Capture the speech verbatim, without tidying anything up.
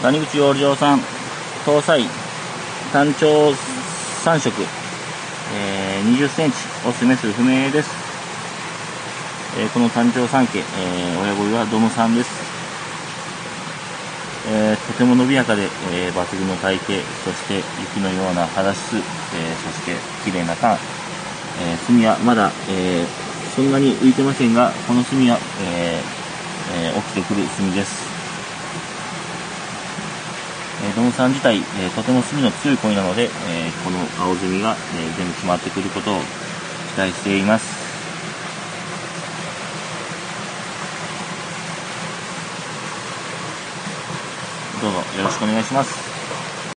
谷口養生さん、搭載、単調さん色、えー、にじゅっセンチ、オスメス不明です。えー、この単調さん系、えー、親鯉はドムさんです。えー、とても伸びやかで、えー、抜群の体型、そして雪のような肌質、えー、そして綺麗なターン、えー、墨はまだ、えー、そんなに浮いてませんが、この墨は、えーえー、起きてくる墨です。えー、ドムさん自体、えー、とても墨の強い鯉なので、えー、この青墨が、えー、全部決まってくることを期待しています。どうぞよろしくお願いします。